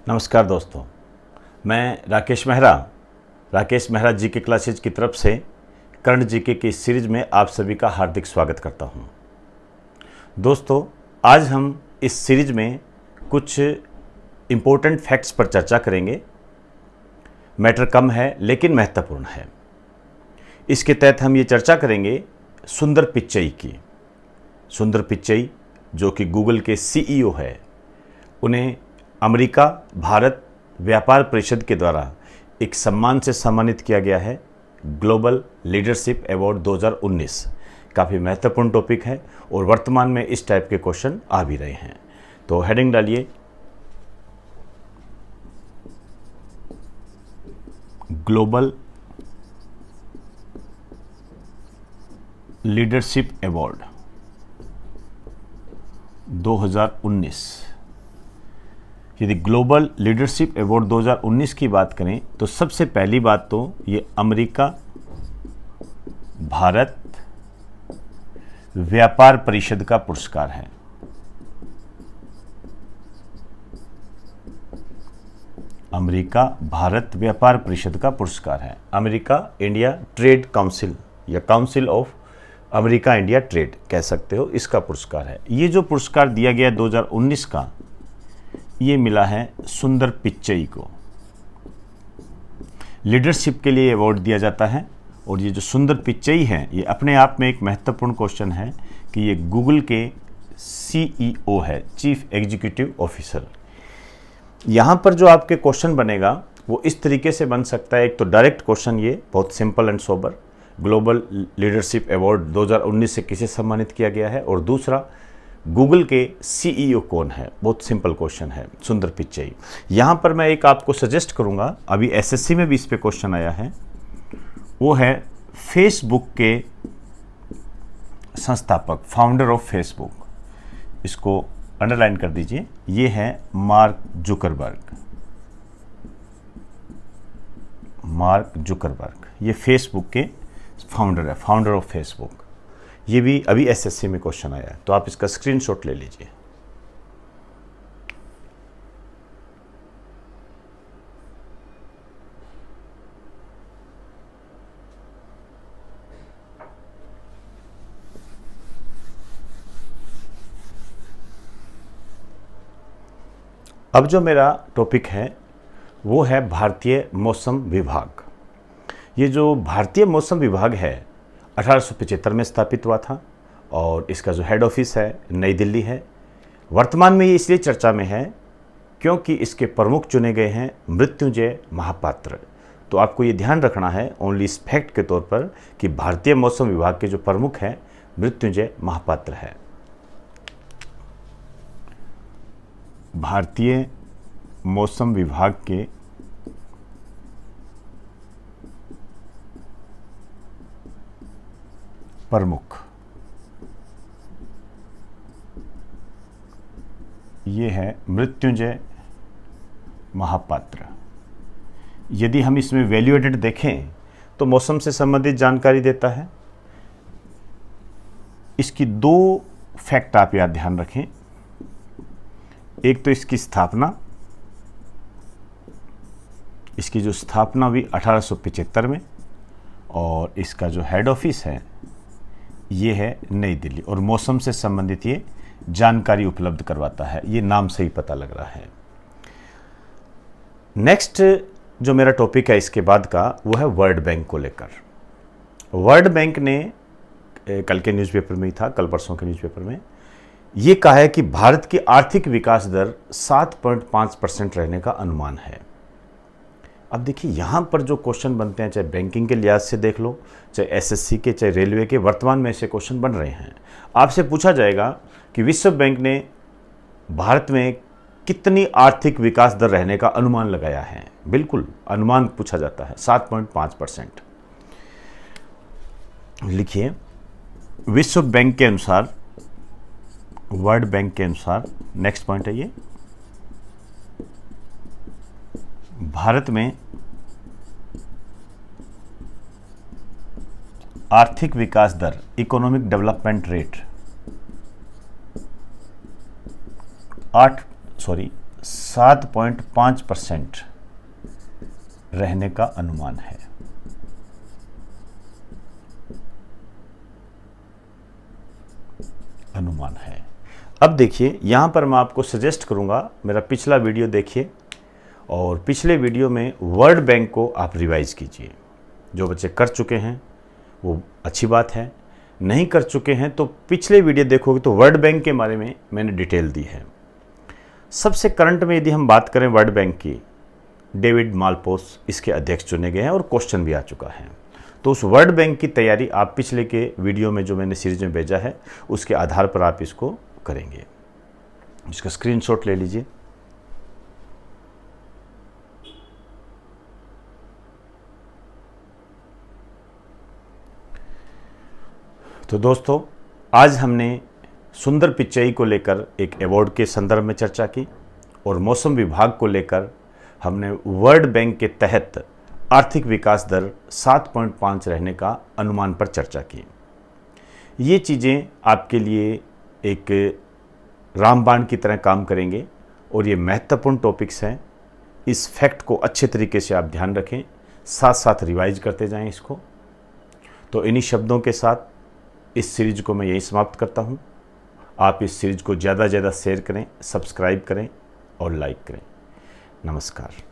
नमस्कार दोस्तों, मैं राकेश मेहरा जीके क्लासेज की तरफ से करंट जीके की इस सीरीज में आप सभी का हार्दिक स्वागत करता हूं। दोस्तों, आज हम इस सीरीज में कुछ इम्पोर्टेंट फैक्ट्स पर चर्चा करेंगे। मैटर कम है लेकिन महत्वपूर्ण है। इसके तहत हम ये चर्चा करेंगे सुंदर पिच्चई की। सुंदर पिच्चई जो कि गूगल के सीईओ है, उन्हें अमेरिका भारत व्यापार परिषद के द्वारा एक सम्मान से सम्मानित किया गया है, ग्लोबल लीडरशिप अवार्ड 2019। काफ़ी महत्वपूर्ण टॉपिक है और वर्तमान में इस टाइप के क्वेश्चन आ भी रहे हैं। तो हेडिंग डालिए, ग्लोबल लीडरशिप अवार्ड 2019। यदि ग्लोबल लीडरशिप अवार्ड 2019 की बात करें तो सबसे पहली बात तो ये अमेरिका भारत व्यापार परिषद का पुरस्कार है। अमेरिका भारत व्यापार परिषद का पुरस्कार है। अमेरिका इंडिया ट्रेड काउंसिल या council of America India trade कह सकते हो, इसका पुरस्कार है। ये जो पुरस्कार दिया गया 2019 का, ये मिला है सुंदर पिच्चई को। लीडरशिप के लिए अवार्ड दिया जाता है और ये जो सुंदर पिच्चई है, ये अपने आप में एक महत्वपूर्ण क्वेश्चन है कि ये गूगल के सीईओ है, चीफ एग्जीक्यूटिव ऑफिसर। यहाँ पर जो आपके क्वेश्चन बनेगा वो इस तरीके से बन सकता है। एक तो डायरेक्ट क्वेश्चन, ये बहुत simple and sober, global leadership award 2019 से किसे सम्मानित किया गया है, और दूसरा गूगल के सीईओ कौन है। बहुत सिंपल क्वेश्चन है, सुंदर पिच्चई। यहाँ पर मैं एक आपको सजेस्ट करूँगा, अभी एसएससी में भी इस पे क्वेश्चन आया है, वो है फेसबुक के संस्थापक, फाउंडर ऑफ फेसबुक। इसको अंडरलाइन कर दीजिए, ये है मार्क जुकरबर्ग। मार्क जुकरबर्ग ये फेसबुक के फाउंडर है, फाउंडर ऑफ फेसबुक। ये भी अभी एसएससी में क्वेश्चन आया है, तो आप इसका स्क्रीनशॉट ले लीजिए। अब जो मेरा टॉपिक है वो है भारतीय मौसम विभाग। ये जो भारतीय मौसम विभाग है 1875 में स्थापित हुआ था और इसका जो हेड ऑफिस है नई दिल्ली है। वर्तमान में ये इसलिए चर्चा में है क्योंकि इसके प्रमुख चुने गए हैं मृत्युंजय महापात्र। तो आपको ये ध्यान रखना है ओनली इस फैक्ट के तौर पर कि भारतीय मौसम विभाग के जो प्रमुख हैं मृत्युंजय महापात्र है। भारतीय मौसम विभाग के प्रमुख ये है मृत्युंजय महापात्र। यदि हम इसमें वैल्यू एडेड देखें तो मौसम से संबंधित जानकारी देता है। इसकी दो फैक्ट आप याद ध्यान रखें। एक तो इसकी स्थापना, इसकी जो स्थापना हुई 1875 में, और इसका जो हेड ऑफिस है ये है नई दिल्ली, और मौसम से संबंधित ये जानकारी उपलब्ध करवाता है। ये नाम से ही पता लग रहा है। नेक्स्ट जो मेरा टॉपिक है इसके बाद का, वो है वर्ल्ड बैंक को लेकर। वर्ल्ड बैंक ने कल के न्यूज़पेपर में ही था, कल परसों के न्यूज़पेपर में ये कहा है कि भारत की आर्थिक विकास दर 7.5% रहने का अनुमान है। अब देखिए, यहाँ पर जो क्वेश्चन बनते हैं, चाहे बैंकिंग के लिहाज से देख लो, चाहे एसएससी के, चाहे रेलवे के, वर्तमान में ऐसे क्वेश्चन बन रहे हैं। आपसे पूछा जाएगा कि विश्व बैंक ने भारत में कितनी आर्थिक विकास दर रहने का अनुमान लगाया है। बिल्कुल अनुमान पूछा जाता है, 7.5%। लिखिए, विश्व बैंक के अनुसार, वर्ल्ड बैंक के अनुसार, नेक्स्ट पॉइंट है ये, भारत में आर्थिक विकास दर, इकोनॉमिक डेवलपमेंट रेट 7.5% रहने का अनुमान है। अब देखिए, यहाँ पर मैं आपको सजेस्ट करूँगा, मेरा पिछला वीडियो देखिए और पिछले वीडियो में वर्ल्ड बैंक को आप रिवाइज कीजिए। जो बच्चे कर चुके हैं वो अच्छी बात है, नहीं कर चुके हैं तो पिछले वीडियो देखोगे तो वर्ल्ड बैंक के बारे में मैंने डिटेल दी है। सबसे करंट में यदि हम बात करें वर्ल्ड बैंक की, डेविड मालपोस इसके अध्यक्ष चुने गए हैं और क्वेश्चन भी आ चुका है। तो उस वर्ल्ड बैंक की तैयारी आप पिछले के वीडियो में जो मैंने सीरीज में भेजा है उसके आधार पर आप इसको करेंगे। इसका स्क्रीनशॉट ले लीजिए। तो दोस्तों, आज हमने सुंदर पिच्चई को लेकर एक अवार्ड के संदर्भ में चर्चा की और मौसम विभाग को लेकर हमने वर्ल्ड बैंक के तहत आर्थिक विकास दर 7.5 रहने का अनुमान पर चर्चा की। ये चीज़ें आपके लिए एक रामबाण की तरह काम करेंगे और ये महत्वपूर्ण टॉपिक्स हैं। इस फैक्ट को अच्छे तरीके से आप ध्यान रखें, साथ साथ रिवाइज करते जाएं इसको। तो इन्हीं शब्दों के साथ इस सीरीज को मैं यहीं समाप्त करता हूँ। आप इस सीरीज को ज़्यादा से ज़्यादा शेयर करें, सब्सक्राइब करें और लाइक करें। नमस्कार।